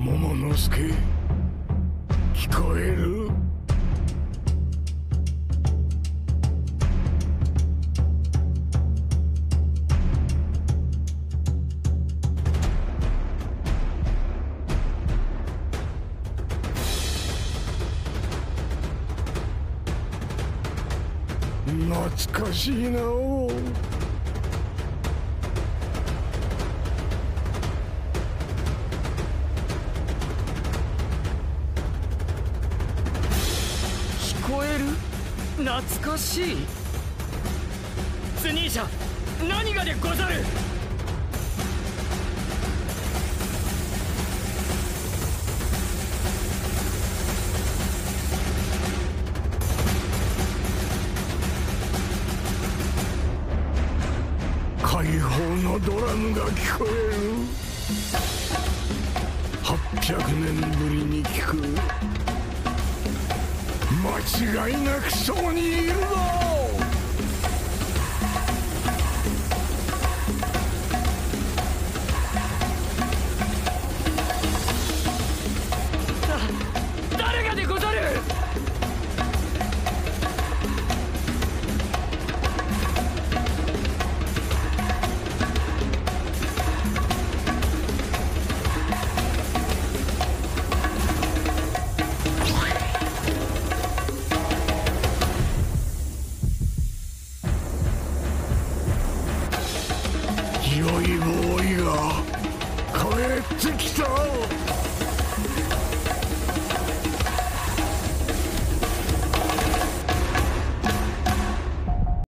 桃之助、聞こえる？懐かしいなお。 聞こえる？懐かしい。スニーシャ、何がでござる？ 解放のドラムが聞こえる。800年ぶりに聞く。間違いなくそこにいるぞ。 誰がでござる？ 良いボーイが帰ってきた。